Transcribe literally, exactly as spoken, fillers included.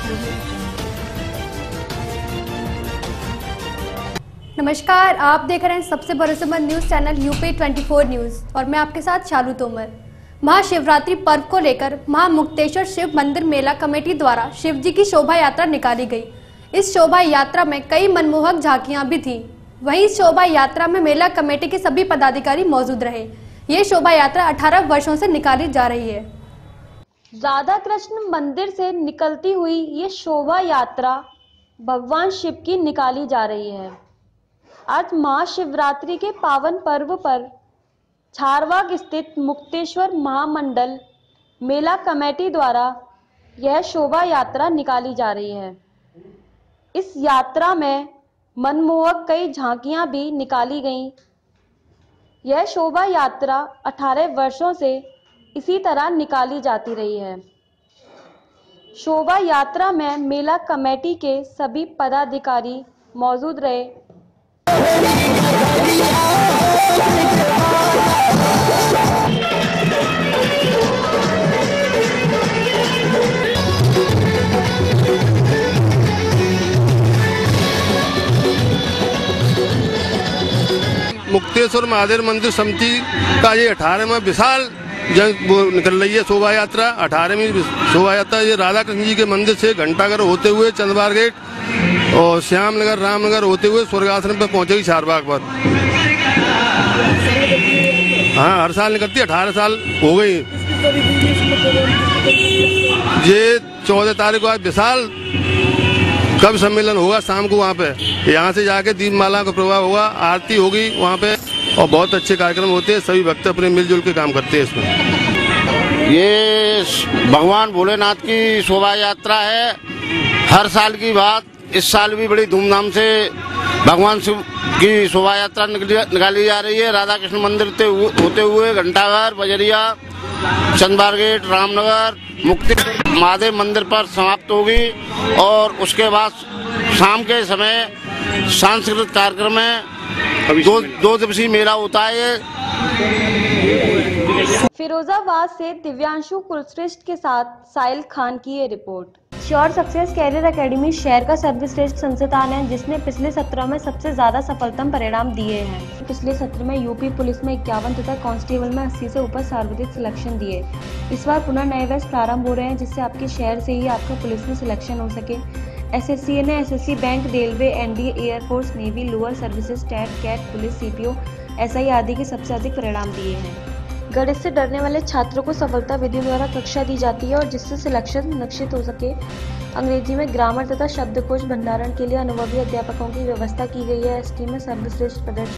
नमस्कार, आप देख रहे हैं सबसे भरोसेमंद न्यूज चैनल यूपी चौबीस न्यूज और मैं आपके साथ शालू तोमर। महाशिवरात्रि पर्व को लेकर महामुक्तेश्वर शिव मंदिर मेला कमेटी द्वारा शिव जी की शोभा यात्रा निकाली गई। इस शोभा यात्रा में कई मनमोहक झांकियां भी थीं। वहीं इस शोभा यात्रा में मेला कमेटी के सभी पदाधिकारी मौजूद रहे। ये शोभा यात्रा अठारह वर्षों से निकाली जा रही है। राधा कृष्ण मंदिर से निकलती हुई ये शोभा यात्रा भगवान शिव की निकाली जा रही है। आज महाशिवरात्रि के पावन पर्व पर झारवाग स्थित मुक्तेश्वर महामंडल मेला कमेटी द्वारा यह शोभा यात्रा निकाली जा रही है। इस यात्रा में मनमोहक कई झांकियां भी निकाली गईं। यह शोभा यात्रा अठारह वर्षों से इसी तरह निकाली जाती रही है। शोभा यात्रा में मेला कमेटी के सभी पदाधिकारी मौजूद रहे। मुक्तेश्वर महादेव मंदिर समिति का ये अठारहवां विशाल जन वो निकल रही है शोभा यात्रा। अठारहवीं शोभा यात्रा ये राधा कृष्ण जी के मंदिर से घंटाघर होते हुए चंद्रबार गेट और श्यामनगर रामनगर होते हुए स्वर्गाश्रम पर पहुंचेगी चारबाग पर। हाँ, हर साल निकलती है, अठारह साल हो गई। ये चौदह तारीख को आज विशाल कवि सम्मेलन होगा शाम को। वहाँ पे यहाँ से जाके दीपमाला का प्रभाव होगा, आरती होगी वहाँ पे और बहुत अच्छे कार्यक्रम होते हैं। सभी भक्त अपने मिलजुल के काम करते हैं इसमें। ये भगवान भोलेनाथ की शोभा यात्रा है। हर साल की बात, इस साल भी बड़ी धूमधाम से भगवान शिव की शोभा यात्रा निकाली जा रही है। राधा कृष्ण मंदिर से होते हुए घंटाघर, बजरिया, चंद्रबार गेट, रामनगर, मुक्तेश्वर महादेव मंदिर पर समाप्त होगी और उसके बाद शाम के समय सांस्कृतिक कार्यक्रम में दो दो दिवसीय मेला होता है। फिरोजाबाद से दिव्यांशु कुलश्रेष्ठ के साथ साहिल खान की ये report. Sure success career academy शहर का सर्वश्रेष्ठ संस्थान है जिसने पिछले सत्र में सबसे ज्यादा सफलतम परिणाम दिए हैं। पिछले सत्र में यूपी पुलिस में इक्यावन तथा कांस्टेबल में अस्सी से ऊपर सर्वाधिक सिलेक्शन दिए। इस बार पुनः नए बैच प्रारंभ हो रहे हैं जिससे आपके शहर से ही आपका पुलिस में सिलेक्शन हो सके। एसएससी ने SSC bank, railway, NDA, air force, navy, lower services, TET, CAT, police, CPO, SI आदि के सबसे अधिक परिणाम दिए हैं। गणित से डरने वाले छात्रों को सफलता विधि द्वारा कक्षा दी जाती है और जिससे सिलेक्शन निश्चित हो सके। अंग्रेजी में ग्रामर तथा शब्दकोश भंडारण के लिए अनुभवी अध्यापकों की व्यवस्था की गई है। एसटी में सर्वश्रेष्ठ प्रदर्शन